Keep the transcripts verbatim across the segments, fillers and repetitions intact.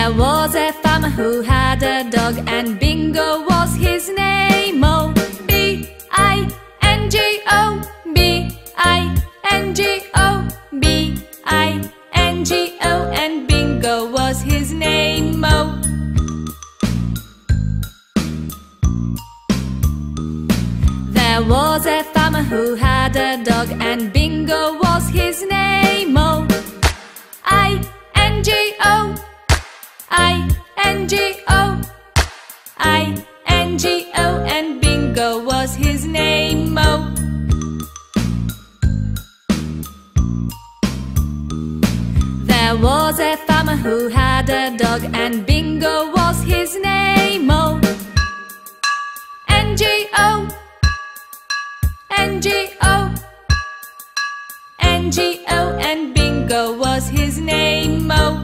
There was a farmer who had a dog, and Bingo was his name. Oh, B I N G O, B I N G O, B I N G O, and Bingo was his name. Oh. There was a farmer who had a dog, and Bingo was his name. Oh, I N G O, I N G O, I N G O, and Bingo was his name. Oh. There was a farmer who had a dog, and Bingo was his name. Oh, N G O, N G O, N G O, and Bingo was his name. Oh.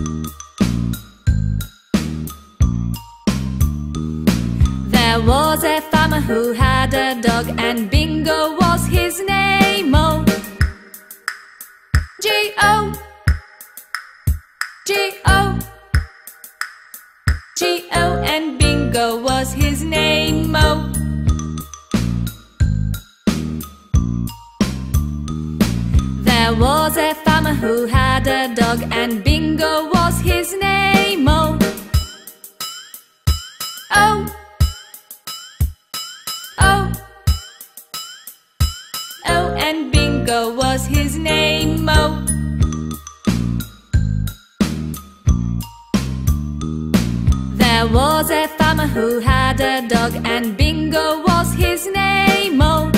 There was a farmer who had a dog, and Bingo was his name. Oh, G O, G O, G O, and Bingo was his name. Oh. There was a farmer who had a dog, and Bingo was his name. Oh, O, O, O, and Bingo was his name. Oh. There was a farmer who had a dog, and Bingo was his name. Oh,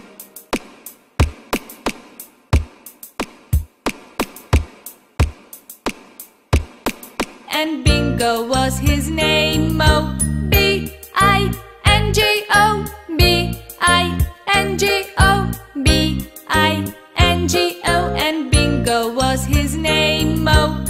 and Bingo was his name. Oh, B I N G O, B I N G O, B I N G O, and Bingo was his name. Oh.